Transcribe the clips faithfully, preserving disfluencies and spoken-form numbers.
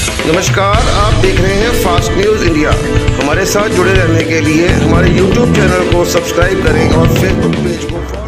नमस्कार, आप देख रहे हैं फास्ट न्यूज़ इंडिया। हमारे साथ जुड़े रहने के लिए हमारे यूट्यूब चैनल को सब्सक्राइब करें और फेसबुक पेज को फॉलो।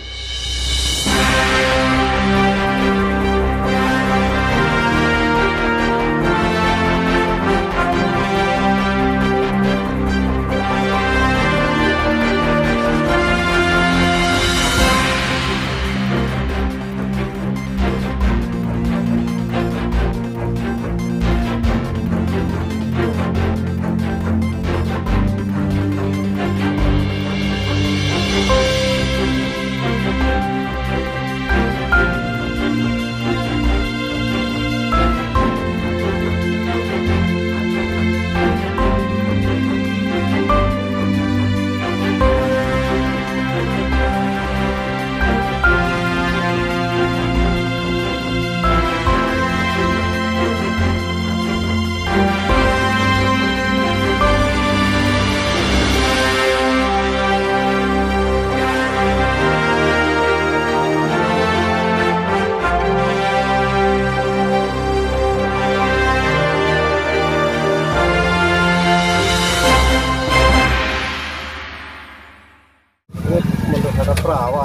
मतलब भरा वा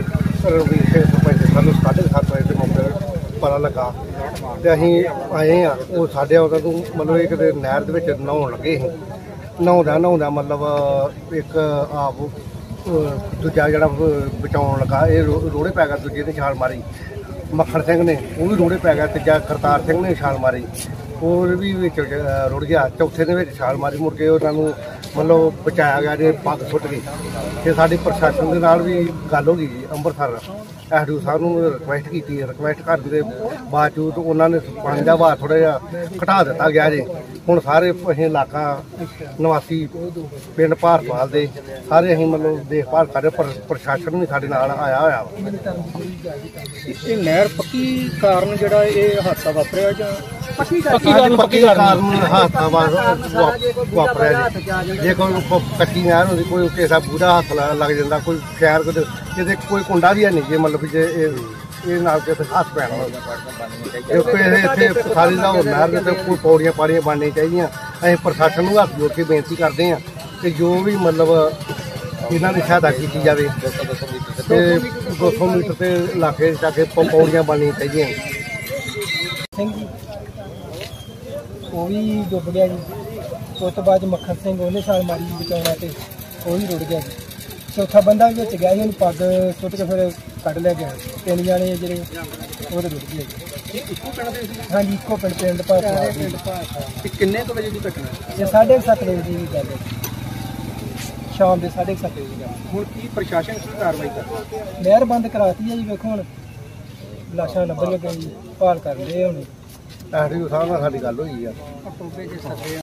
रवि सरपंच सानू साढ़े सत्त बजे के मौके पता लगा तो अं आए हाँ वो साढ़े उधर तू मतलब एक नहर के नहाउन लगे ही नहाउंदा नहाउंदा मतलब एक आप दूजा जरा बचाउन लगा ये रोड़े पै गया दूजे ने छाल मारी मक्खन सिंह ने वो भी रोड़े पै गया तीजा करतार सिंह ने छाल मारी और भी रुड़ गया चौथे ने छाल मारी मुड़ के उन्होंने मतलब बचाया गया जे पग सुट गई तो साड़ी प्रशासन के नाल भी गल हो गई अंमृतसर एस डी ओ साहब नूं रिक्वेस्ट की रिक्वेस्ट करने के बावजूद उन्होंने पानी का भार थोड़ा जिहा घटा दिता गया जे हुण सारे असीं इलाका निवासी पिंड भारपाल दे सारे असीं मतलब देखभाल कर रहे पर प्रशासन भी साडे नाल आया होया नहर पक्की कारण जिहड़ा इह हादसा वापरिया जां पक्की पक्की कारण हादसा वापरिया जे कोई कच्ची नहर होंदी कोई किसी का बूढ़ा हत्थ लग जाता कोई खैर किते कोई कुंडा भी है नहीं जे मतलब जे ये नाल के हत्थ पैना इत्थे सारी दा नहर दे कोई पौड़ियां पाड़ियां बननी चाहिए असीं प्रशासन नूं हत्थ जोड़ के बेनती करते हैं कि जो भी मतलब इन्हां दी सहायता की जाए ते दो सौ मीटर के इलाके जाके पौड़ियां बननी चाहिए वो भी डुब गया जी उस तो बाद मक्खन सिंह उन्हें छाल मारी बचाना तो वह भी रुड़ गया जी चौथा बंदा भी गया जी पग सुट के फिर कढ़ लिया गया तीन जाने जे वो तो रुड़ गए हाँ जी इको पिंड पिंड भाषा किन्ने बजे की घटना ये साढ़े सत्त बजे की गल है शाम के साढ़े सत्त बजे की गल हुण की प्रशासन की कार्रवाई कर नहर बंद कराती है जी वेखो हुण लाशां लभण लग गई भाल कर रहे हुण एस डी ओ साहब नाल साडी गल होई आ